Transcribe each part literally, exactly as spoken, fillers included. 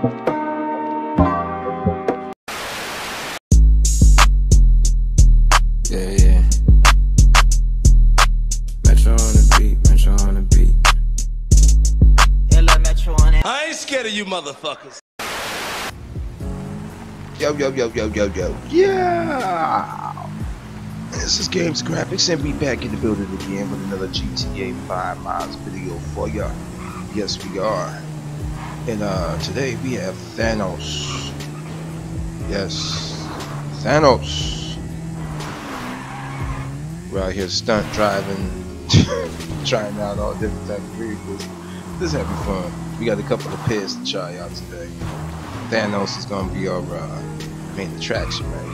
Yeah, yeah. Metro on the beat, Metro on the beat. Ella Metro on it. I ain't scared of you motherfuckers. Yo, yo, yo, yo, yo, yo. Yeah! This is Games Graphics, and we back in the building again with another G T A five Miles video for ya. Yes, we are. And uh, today we have Thanos. Yes, Thanos. We're out here stunt driving, trying out all different types of vehicles. This is having fun. We got a couple of pairs to try out today. Thanos is gonna be our uh, main attraction right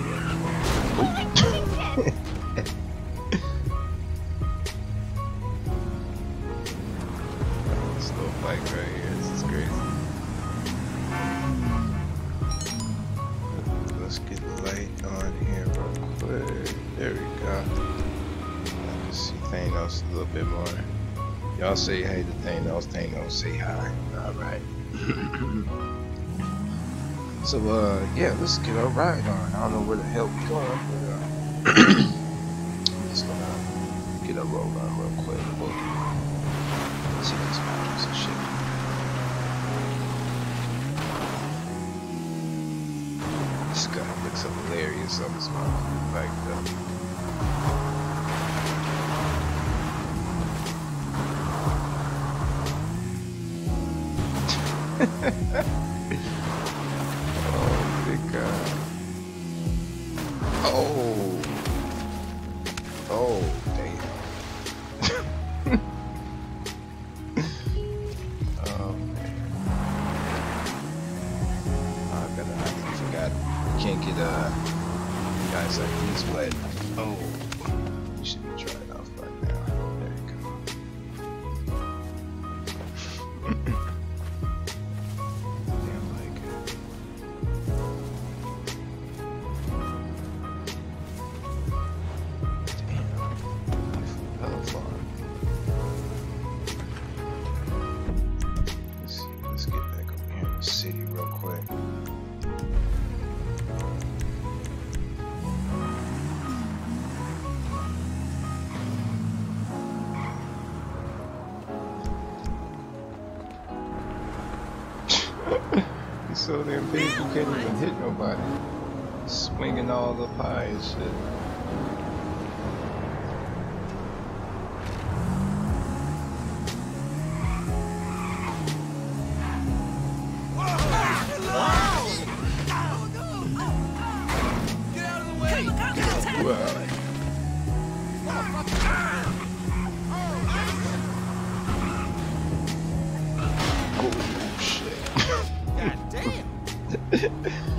here. This little bike right here, this is crazy. Let's get the light on here real quick. There we go. Let's see Thanos a little bit more. Y'all say hey to Thanos, Thanos say hi. Alright. So uh yeah, let's get our ride on. I don't know where the hell we going, but uh I'm just gonna get a roll on real quick. Let's see these mountains and shit. This guy looks hilarious on this mountain bike though. Oh, big guy. Oh. Oh, damn. Oh, man. Oh, I gotta, I forgot. You can't get, uh, guys like these wet. Oh. You should be trying off right now. There you go. City real quick. He's so damn big you can't even hit nobody. Swinging all up high and shit. Oh shit. God damn.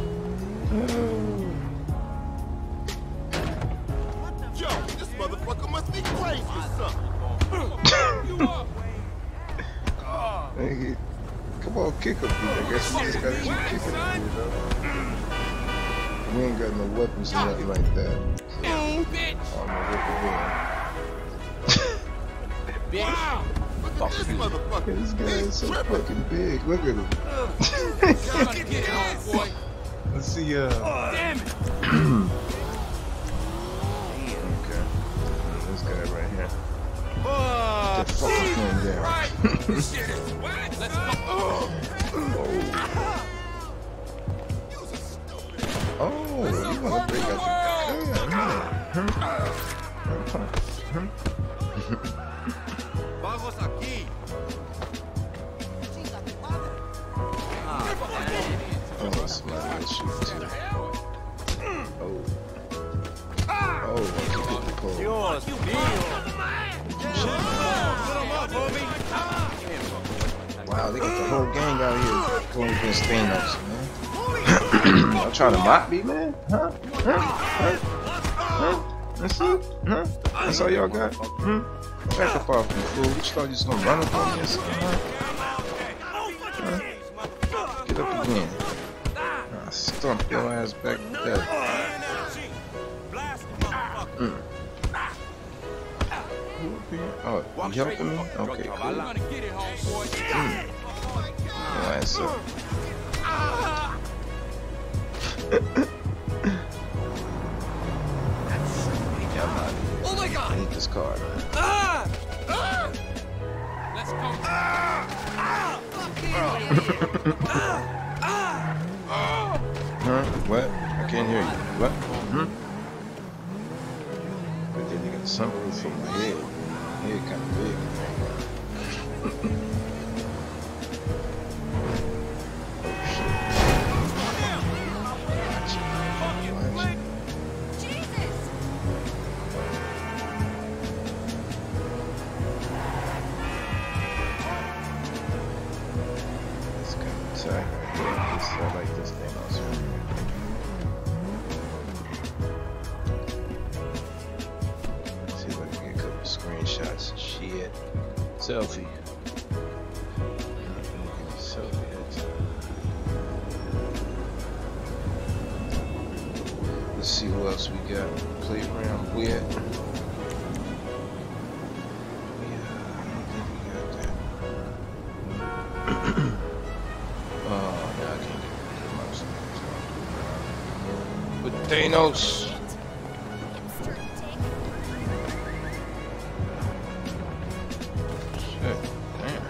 Yo, this motherfucker must be crazy or something. Hey, come on, kick him, dude. I guess we just gotta keep kicking him, you know? We ain't got no weapons or nothing like that. So, I don't know what we're doing. Wow! Look at this motherfucker. This guy is so fucking big. Look at him. Let's see, uh. Damn it! Okay. This guy right here. Get the fucking thing down. Let's go. Oh. Oh, you wanna break out your gun, huh? Vamos aquí. I'm gonna smile and shoot too. Oh. Oh, you get the call. Yours, Wow, they got the whole gang out here going against Thanos, man. Y'all trying to mock me, man? Huh? Huh? Huh? Huh? That's it? Huh? That's all y'all got? Hmm? Back up off me, fool. What you thought you was gonna run up on me or something? Huh? Huh? Get up again. I'll stomp your ass back to death. Mm. Oh, you helping me? Okay, cool. Mm. Your ass up. Oh my God! I need this card. Ah! Ah! Let's go. Ah! Ah! Fucking ah! Ah! Huh? What? I can't hear you. What? Hmm? But then you got something from my head. My head kind of big. I like this thing also. See if I can get a couple screenshots. Shit. Selfie. Selfie that time. Let's see who else we got. Play around with. Thanos. Shit, damn.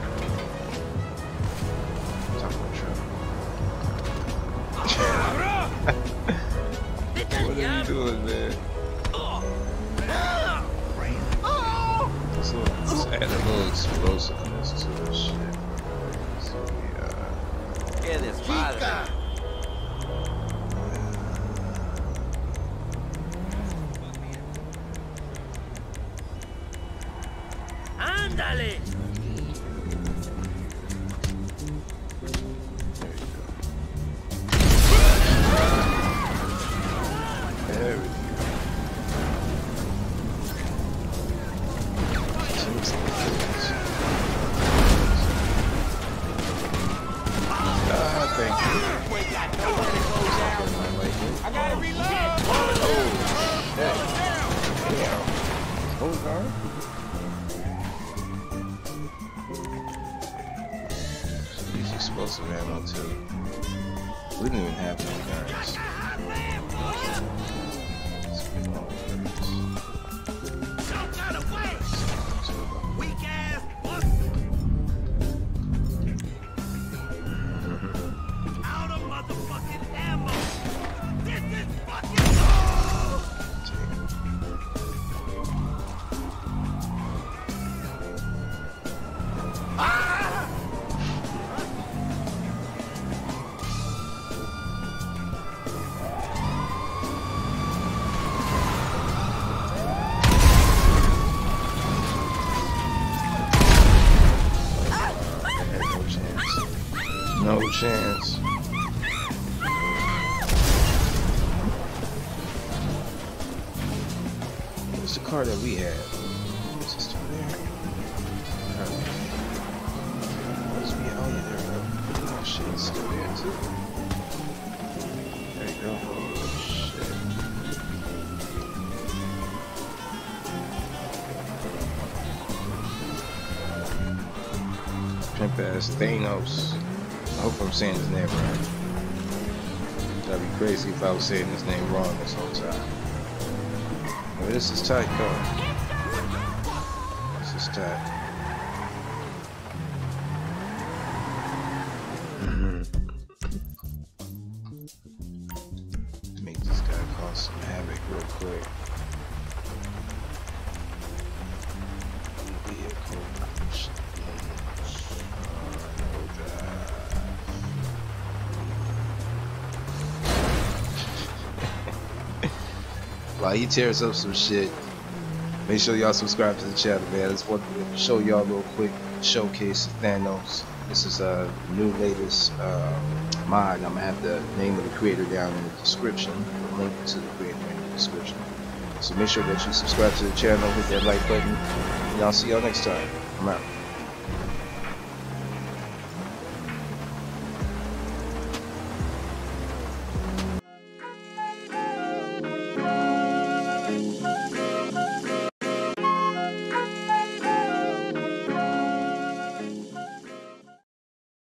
Taco truck. What are you doing, man? Let's, look, let's add a little explosiveness to this shit. So we, uh... Get this fire. Ándale. There we go. Ah, thank you. I gotta reload. Oh, shit. Damn. Hold on. These explosive ammo too. We didn't even have no guns. Let's get all of this. Weak ass. Out of motherfucking ammo. This is fucking. No chance. What's the car that we had? Is it still there? Where's we? Oh yeah, there we go. Oh shit, it's still there too. There you go. Oh shit. Pimp ass Thanos. I hope I'm saying his name right. That'd be crazy if I was saying his name wrong this whole time. Well, this is tight though. This is tight. Make this guy cause some havoc real quick. Vehicle. While he tears up some shit, make sure y'all subscribe to the channel, man. I just wanted to show y'all a little quick showcase of Thanos. This is a new latest uh, mod. I'm gonna have the name of the creator down in the description, the link to the creator in the description. So make sure that you subscribe to the channel, hit that like button, and I'll see y'all next time. I'm out.